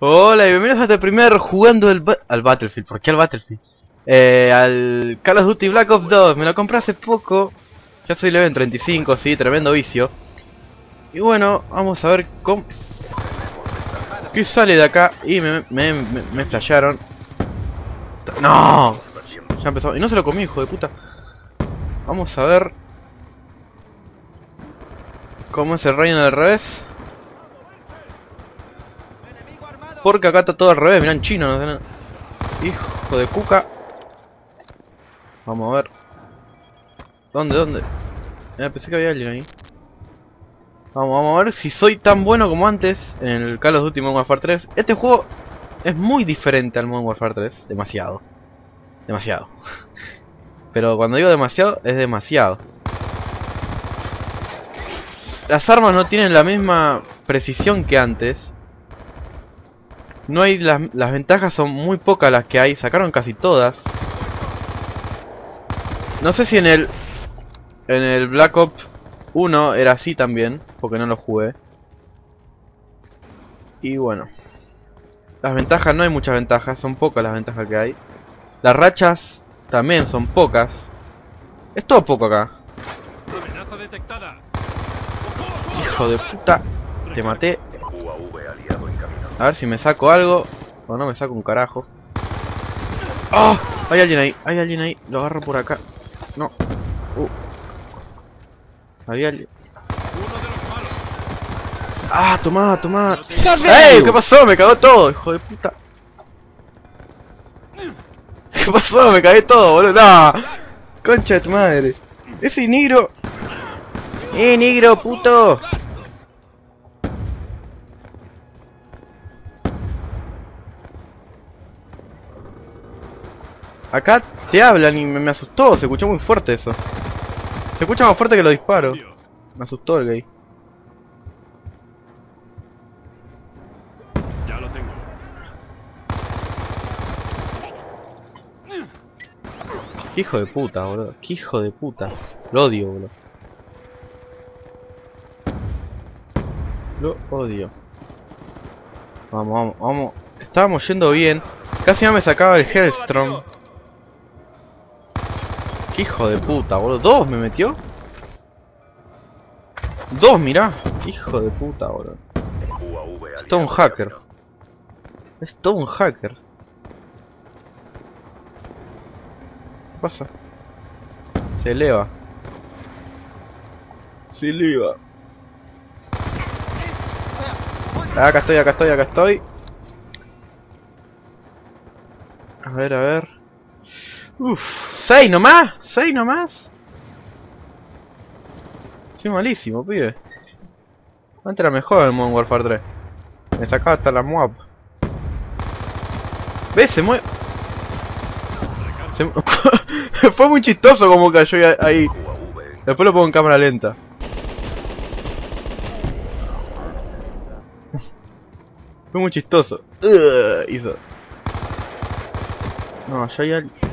Hola y bienvenidos a este primer jugando al Battlefield. ¿Por qué al Battlefield? Al Call of Duty Black Ops 2. Me lo compré hace poco. Ya soy level 35, sí, tremendo vicio. Y bueno, vamos a ver cómo... ¿Qué sale de acá? Y me flashearon. ¡No! Ya empezó. Y no se lo comí, hijo de puta. Vamos a ver cómo es el reino del revés. Porque acá está todo al revés, mirá en chino, no sé nada. Hijo de cuca. Vamos a ver. ¿Dónde? Pensé que había alguien ahí. Vamos a ver si soy tan bueno como antes en el Call of Duty Modern Warfare 3. Este juego es muy diferente al Modern Warfare 3. Demasiado. Pero cuando digo demasiado, es demasiado. Las armas no tienen la misma precisión que antes. No hay las ventajas son muy pocas las que hay. Sacaron casi todas. No sé si en el Black Ops 1 era así también, porque no lo jugué. Y bueno, las ventajas, no hay muchas ventajas, son pocas las ventajas que hay. Las rachas también son pocas. Es todo poco acá. Hijo de puta, te maté. A ver si me saco algo. O no me saco un carajo. ¡Oh! Hay alguien ahí, lo agarro por acá. No. Había alguien. Ah, tomá. ¡Ey! ¿Qué pasó? Me cagó todo, hijo de puta. ¿Qué pasó? Me cagué todo, boludo. ¡No! Concha de tu madre. Ese negro. Negro, puto. Acá te hablan y me asustó. Se escuchó muy fuerte eso. Se escucha más fuerte que los disparos. Me asustó el gay. Ya lo tengo. Qué hijo de puta, boludo. Qué hijo de puta. Lo odio, boludo. Lo odio. Vamos. Estábamos yendo bien. Casi ya me sacaba el Hellstrom. Qué hijo de puta, boludo. ¿Dos me metió? Dos, mirá. Hijo de puta, boludo. Es todo un hacker. Es todo un hacker. ¿Qué pasa? Se eleva. Acá estoy. A ver. Uff, 6 nomás. Soy malísimo, pibe. Antes era mejor el Modern Warfare 3. Me sacaba hasta la MOAB. ¿Ves? Se mueve. Fue muy chistoso como cayó ahí. Después lo pongo en cámara lenta. Fue muy chistoso. Hizo. No, ya hay alguien.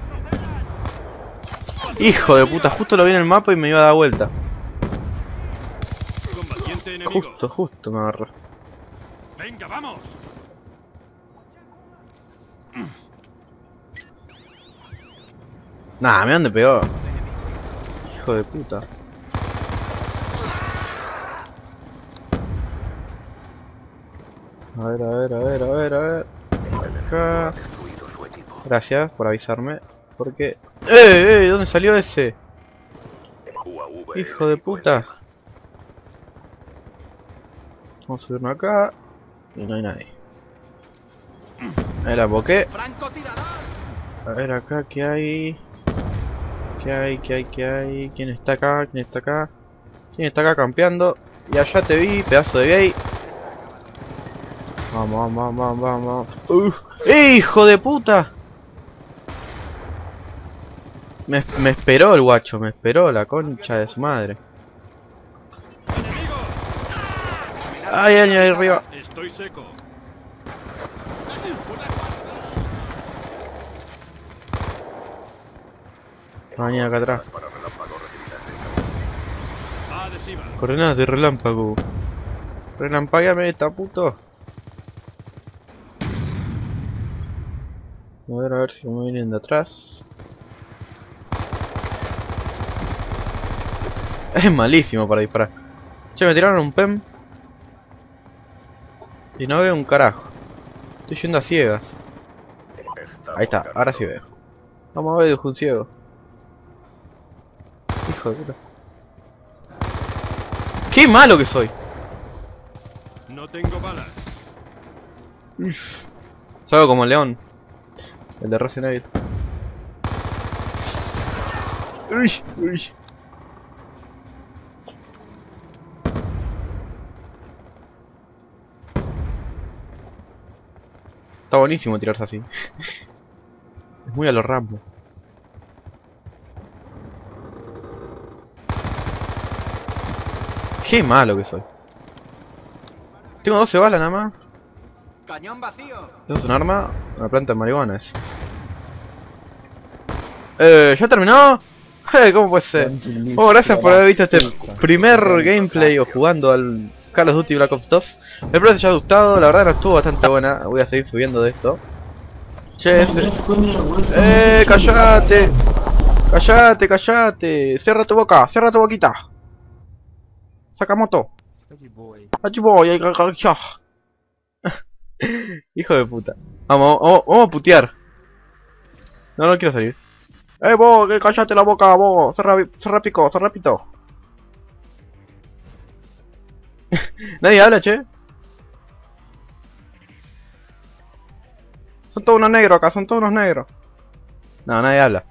Hijo de puta, justo lo vi en el mapa y me iba a dar vuelta. Justo me agarró. Venga, vamos. Nah, me han de peor. Hijo de puta. A ver. Acá. Gracias por avisarme. Porque... ¿Dónde salió ese? Hijo de puta. Vamos a subirnos acá. Y no hay nadie. Ahí la boqué. A ver acá, ¿qué hay? ¿Qué hay? ¿Quién está acá? ¿Quién está acá campeando? Y allá te vi, pedazo de gay. Vamos. ¡Hijo de puta! Me esperó el guacho, la concha de su madre. Hay alguien ahí arriba. Estoy seco. Venía acá atrás. Coordenadas de relámpago. Relampagueame esta, puto. A ver si me vienen de atrás. Es malísimo para disparar. Che, me tiraron un PEM. Y no veo un carajo. Estoy yendo a ciegas. Ahí está, ahora sí veo. Vamos a ver, dijo un ciego. Hijo de puta. ¡Qué malo que soy! No tengo balas. Salgo como el león. El de Resident Evil. Uy. Está buenísimo tirarse así. Es muy a los Rambo. Qué malo que soy. Tengo 12 balas nada más. Cañón vacío. ¿Es un arma? Una planta de marihuana es. ¿Ya terminó? ¿Cómo puede ser? Oh, gracias por haber visto este primer gameplay o jugando al Call of Duty Black Ops 2. Espero que os haya gustado, la verdad no estuvo bastante buena. Voy a seguir subiendo de esto. Che, callate. Callate. Cierra tu boca, cierra tu boquita. Sakamoto. Achiboy. Hijo de puta. Vamos a putear. No quiero salir. Vos, que callate la boca, vos. Cerra pito. Nadie habla, che. Son todos unos negros acá, son todos unos negros. No, nadie habla.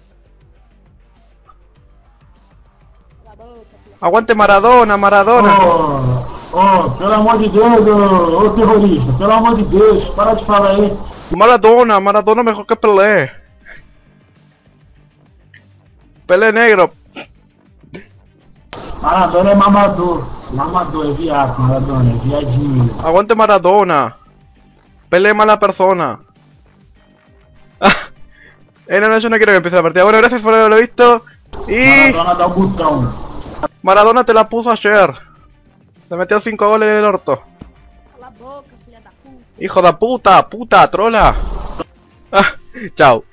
Aguante Maradona. Pelo amor de Deus, ô terrorista, pelo amor de Deus, para de falar aí. Maradona mejor que Pelé. Pelé negro. Maradona é mamador, é viado, Maradona, é viadinho. Aguante Maradona. Pelé mala persona. No, yo no quiero que empiece la partida. Bueno, gracias por haberlo visto. Y... Maradona dá o botão. Maradona te la puso ayer. Se metió 5 goles en el orto. Cala a boca, filha da puta. Hijo de puta, trola. Chao.